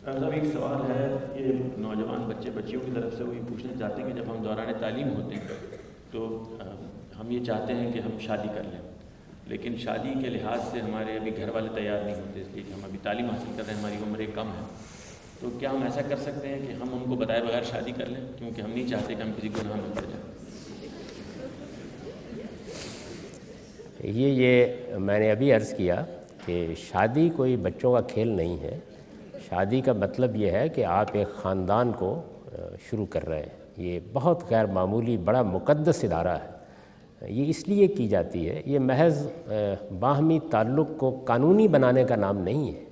صاحب ایک سوال ہے، یہ نوجوان بچے بچیوں کی طرف سے وہ یہ پوچھنا چاہتے ہیں کہ جب ہم دوران تعلیم ہوتے ہیں تو ہم یہ چاہتے ہیں کہ ہم شادی کر لیں، لیکن شادی کے لحاظ سے ہمارے ابھی گھر والے تیار نہیں ہوتے، اس لیے کہ ہم ابھی تعلیم حاصل کر رہے ہیں، ہماری عمریں کم ہے، تو کیا ہم ایسا کر سکتے ہیں کہ ہم ان کو بتائے بغیر شادی کر لیں، کیونکہ ہم نہیں چاہتے کہ ہم کسی گناہ میں پڑ جائیں؟ یہ میں نے ابھی عرض کیا کہ شادی کوئی بچوں کا کھیل نہیں ہے۔ شادی کا مطلب یہ ہے کہ آپ ایک خاندان کو شروع کر رہے ہیں۔ یہ بہت غیر معمولی بڑا مقدس ادارہ ہے، یہ اس لیے کی جاتی ہے، یہ محض باہمی تعلق کو قانونی بنانے کا نام نہیں ہے۔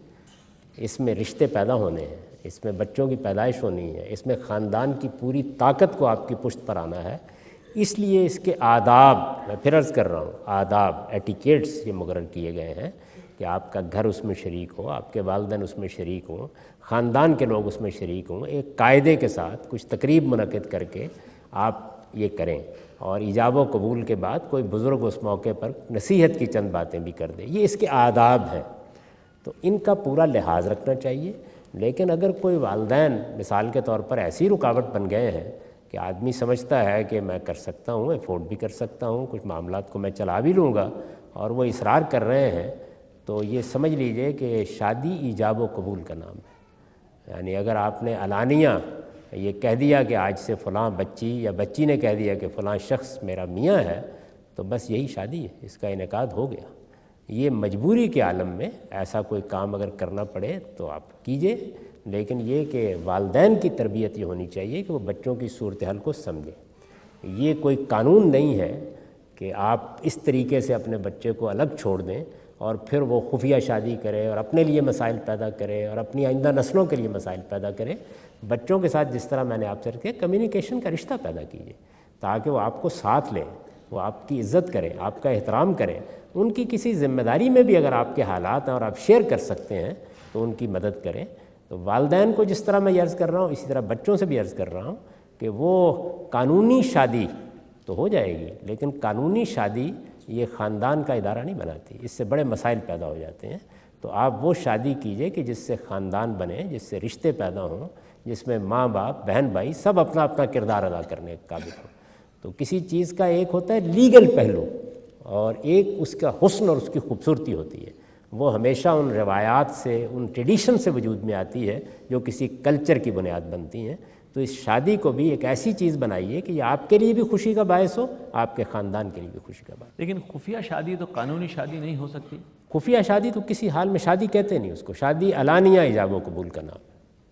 اس میں رشتے پیدا ہونے ہیں، اس میں بچوں کی پیدائش ہونی ہے، اس میں خاندان کی پوری طاقت کو آپ کی پشت پر آنا ہے۔ اس لیے اس کے آداب، میں پھر عرض کر رہا ہوں، آداب ایٹیکیٹس یہ مقرر کیے گئے ہیں کہ آپ کا گھر اس میں شریک ہو، آپ کے والدین اس میں شریک ہوں، خاندان کے لوگ اس میں شریک ہوں، ایک قاعدے کے ساتھ کچھ تقریب منعقد کر کے آپ یہ کریں، اور ایجاب و قبول کے بعد کوئی بزرگ اس موقع پر نصیحت کی چند باتیں بھی کر دے۔ یہ اس کے آداب ہیں، تو ان کا پورا لحاظ رکھنا چاہیے۔ لیکن اگر کوئی والدین مثال کے طور پر ایسی رکاوٹ بن گئے ہیں کہ آدمی سمجھتا ہے کہ میں کر سکتا ہوں، افورڈ بھی کر سکتا ہوں، کچھ معاملات کو میں چلا بھی لوں گا، اور وہ اصرار کر رہے ہیں، تو یہ سمجھ لیجئے کہ شادی ایجاب و قبول کا نام ہے۔ یعنی اگر آپ نے علانیہ یہ کہہ دیا کہ آج سے فلاں بچی یا بچی نے کہہ دیا کہ فلاں شخص میرا میاں ہے، تو بس یہی شادی ہے، اس کا انعقاد ہو گیا۔ یہ مجبوری کے عالم میں ایسا کوئی کام اگر کرنا پڑے تو آپ کیجئے، لیکن یہ کہ والدین کی تربیت یہ ہونی چاہیے کہ وہ بچوں کی صورتحال کو سمجھیں۔ یہ کوئی قانون نہیں ہے کہ آپ اس طریقے سے اپنے بچے کو الگ چھوڑ دیں اور پھر وہ خفیہ شادی کرے اور اپنے لیے مسائل پیدا کرے اور اپنی آئندہ نسلوں کے لیے مسائل پیدا کرے۔ بچوں کے ساتھ جس طرح میں نے آپ سے کہا کمیونیکیشن کا رشتہ پیدا کیجیے تاکہ وہ آپ کو ساتھ لیں، وہ آپ کی عزت کریں، آپ کا احترام کریں، ان کی کسی ذمہ داری میں بھی اگر آپ کے حالات ہیں اور آپ شیئر کر سکتے ہیں تو ان کی مدد کریں۔ تو والدین کو جس طرح میں عرض کر رہا ہوں اسی طرح بچوں سے بھی عرض کر رہا ہوں کہ وہ قانونی شادی تو ہو جائے گی، لیکن قانونی شادی یہ خاندان کا ادارہ نہیں بناتی، اس سے بڑے مسائل پیدا ہو جاتے ہیں۔ تو آپ وہ شادی کیجئے کہ جس سے خاندان بنے، جس سے رشتے پیدا ہوں، جس میں ماں باپ بہن بھائی سب اپنا اپنا کردار ادا کرنے کے قابل ہوں۔ تو کسی چیز کا ایک ہوتا ہے لیگل پہلو اور ایک اس کا حسن اور اس کی خوبصورتی ہوتی ہے، وہ ہمیشہ ان روایات سے، ان ٹریڈیشن سے وجود میں آتی ہے جو کسی کلچر کی بنیاد بنتی ہیں۔ تو اس شادی کو بھی ایک ایسی چیز بنائیے کہ یہ آپ کے لیے بھی خوشی کا باعث ہو، آپ کے خاندان کے لیے بھی خوشی کا باعث۔ لیکن خفیہ شادی تو قانونی شادی نہیں ہو سکتی؟ خفیہ شادی تو کسی حال میں شادی کہتے نہیں اس کو، شادی علانیہ ایجاب و قبول کا نام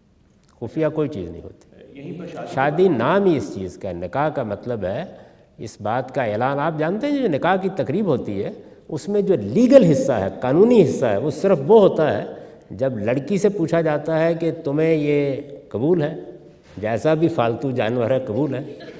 ہے، خفیہ کوئی چیز نہیں ہوتی۔ یہیں پر شادی نام ہی اس چیز کا ہے، نکاح کا مطلب ہے اس بات کا اعلان۔ آپ جانتے ہیں جو نکاح کی تقریب ہوتی ہے اس میں جو لیگل حصہ ہے، قانونی حصہ ہے، وہ صرف وہ ہوتا ہے جب لڑکی سے پوچھا جاتا ہے کہ تمہیں یہ قبول ہے، جیسا بھی فالتو جانور ہے قبول ہے،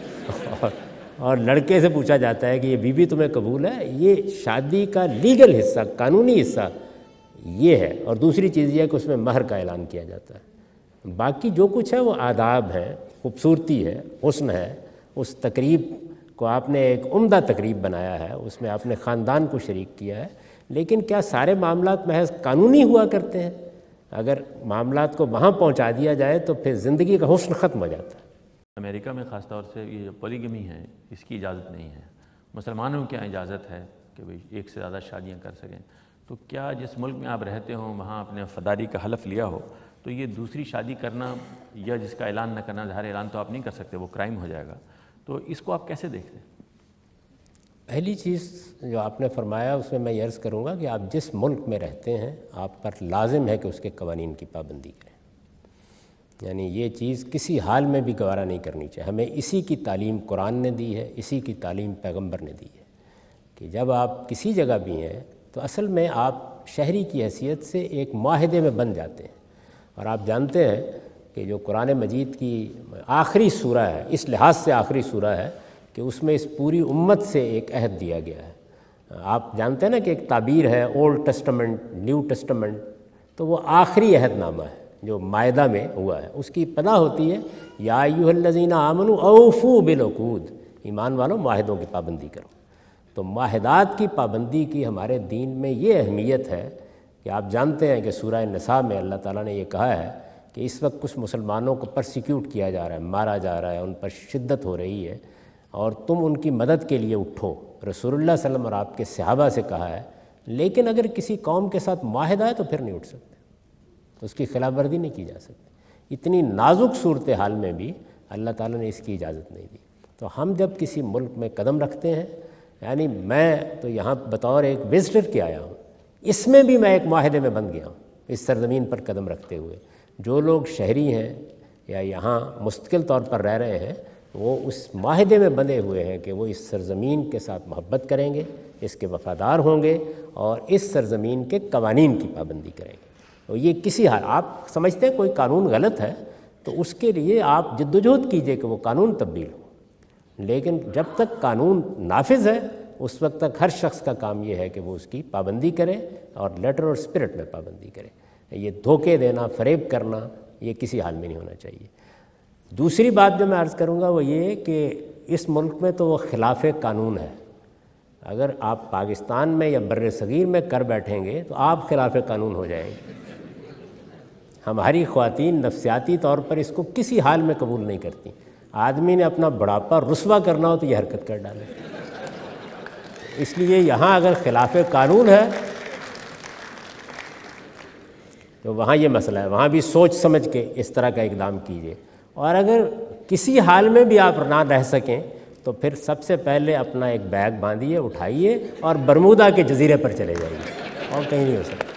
اور لڑکے سے پوچھا جاتا ہے کہ یہ بیوی تمہیں قبول ہے۔ یہ شادی کا لیگل حصہ، قانونی حصہ یہ ہے، اور دوسری چیز یہ ہے کہ اس میں مہر کا اعلان کیا جاتا ہے۔ باقی جو کچھ ہے وہ آداب ہے، خوبصورتی ہے، حسن ہے۔ اس تقریب کو آپ نے ایک عمدہ تقریب بنایا ہے، اس میں آپ نے خاندان کو شریک کیا ہے، لیکن کیا سارے معاملات محض قانونی ہوا کرتے ہیں؟ اگر معاملات کو وہاں پہنچا دیا جائے تو پھر زندگی کا حسن ختم ہو جاتا ہے۔ امریکہ میں خاص طور سے یہ جو پولیگمی ہے اس کی اجازت نہیں ہے، مسلمانوں کی اجازت ہے کہ بھئی ایک سے زیادہ شادیاں کر سکیں۔ تو کیا جس ملک میں آپ رہتے ہوں وہاں اپنے وفاداری کا حلف لیا ہو تو یہ دوسری شادی کرنا یا جس کا اعلان نہ کرنا، ظاہر اعلان تو آپ نہیں کر سکتے، وہ کرائم ہو جائے گا، تو اس کو آپ کیسے دیکھتے ہیں؟ پہلی چیز جو آپ نے فرمایا اس میں میں یہ عرض کروں گا کہ آپ جس ملک میں رہتے ہیں آپ پر لازم ہے کہ اس کے قوانین کی پابندی کریں، یعنی یہ چیز کسی حال میں بھی گوارا نہیں کرنی چاہیے۔ ہمیں اسی کی تعلیم قرآن نے دی ہے، اسی کی تعلیم پیغمبر نے دی ہے کہ جب آپ کسی جگہ بھی ہیں تو اصل میں آپ شہری کی حیثیت سے ایک معاہدے میں بن جاتے ہیں، اور آپ جانتے ہیں کہ جو قرآن مجید کی آخری سورہ ہے، اس لحاظ سے آخری سورہ ہے کہ اس میں اس پوری امت سے ایک عہد دیا گیا ہے۔ آپ جانتے ہیں نا کہ ایک تعبیر ہے اولڈ ٹیسٹمنٹ، نیو ٹیسٹمنٹ، تو وہ آخری عہد نامہ ہے جو مائدہ میں ہوا ہے۔ اس کی ابتدا ہوتی ہے یا ایھا الذین آمنوا اوفوا بالعقود، ایمان والوں معاہدوں کی پابندی کرو۔ تو معاہدات کی پابندی کی ہمارے دین میں یہ اہمیت ہے کہ آپ جانتے ہیں کہ سورہ نساء میں اللہ تعالیٰ نے یہ کہا ہے کہ اس وقت کچھ مسلمانوں کو پرسیکیوٹ کیا جا رہا ہے، مارا جا رہا ہے، ان پر شدت ہو رہی ہے، اور تم ان کی مدد کے لیے اٹھو۔ رسول اللہ صلی اللہ علیہ وسلم اور آپ کے صحابہ سے کہا ہے، لیکن اگر کسی قوم کے ساتھ معاہدہ ہے تو پھر نہیں اٹھ سکتے، تو اس کی خلاف ورزی نہیں کی جا سکتی۔ اتنی نازک صورتحال میں بھی اللہ تعالیٰ نے اس کی اجازت نہیں دی۔ تو ہم جب کسی ملک میں قدم رکھتے ہیں، یعنی میں تو یہاں بطور ایک وزٹر کے آیا ہوں، اس میں بھی میں ایک معاہدے میں بندھ گیا ہوں اس سرزمین پر قدم رکھتے ہوئے۔ جو لوگ شہری ہیں یا یہاں مستقل طور پر رہ رہے ہیں، وہ اس معاہدے میں بندھے ہوئے ہیں کہ وہ اس سرزمین کے ساتھ محبت کریں گے، اس کے وفادار ہوں گے، اور اس سرزمین کے قوانین کی پابندی کریں گے۔ تو یہ کسی حال، آپ سمجھتے ہیں کوئی قانون غلط ہے تو اس کے لیے آپ جدوجہد کیجئے کہ وہ قانون تبدیل ہو، لیکن جب تک قانون نافذ ہے اس وقت تک ہر شخص کا کام یہ ہے کہ وہ اس کی پابندی کرے، اور لیٹر اور اسپرٹ میں پابندی کرے۔ یہ دھوکے دینا، فریب کرنا، یہ کسی حال میں نہیں ہونا چاہیے۔ دوسری بات جو میں عرض کروں گا وہ یہ کہ اس ملک میں تو وہ خلاف قانون ہے۔ اگر آپ پاکستان میں یا بر صغیر میں کر بیٹھیں گے تو آپ خلاف قانون ہو جائیں گے۔ ہماری خواتین نفسیاتی طور پر اس کو کسی حال میں قبول نہیں کرتی۔ آدمی نے اپنا بڑھاپا رسوا کرنا ہو تو یہ حرکت کر ڈالے۔ اس لیے یہاں اگر خلاف قانون ہے تو وہاں یہ مسئلہ ہے، وہاں بھی سوچ سمجھ کے اس طرح کا اقدام کیجیے۔ اور اگر کسی حال میں بھی آپ نہ رہ سکیں تو پھر سب سے پہلے اپنا ایک بیگ باندھیے، اٹھائیے اور برمودا کے جزیرے پر چلے جائیے، اور کہیں نہیں ہو سکتا۔